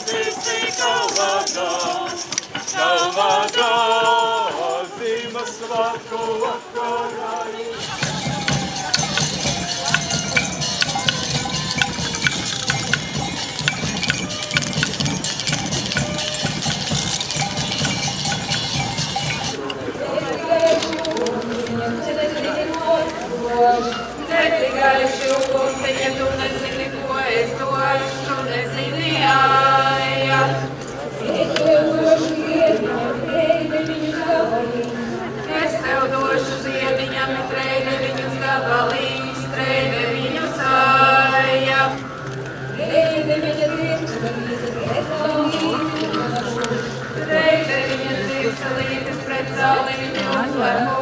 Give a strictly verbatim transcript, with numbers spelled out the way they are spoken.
visi kalvadā, kalvadā, Ziemassvētku vakarā. Necigaišu, kuciņa, tu nezini, ko es došu, nezini, āja. Es tev došu ziediņam, treide viņus gabalīs. Es tev došu ziediņam, treide viņus gabalīs, treide viņus āja. Treide viņa dzirkšalītes pret saulītes, treide viņa dzirkšalītes pret saulītes uzvarmu.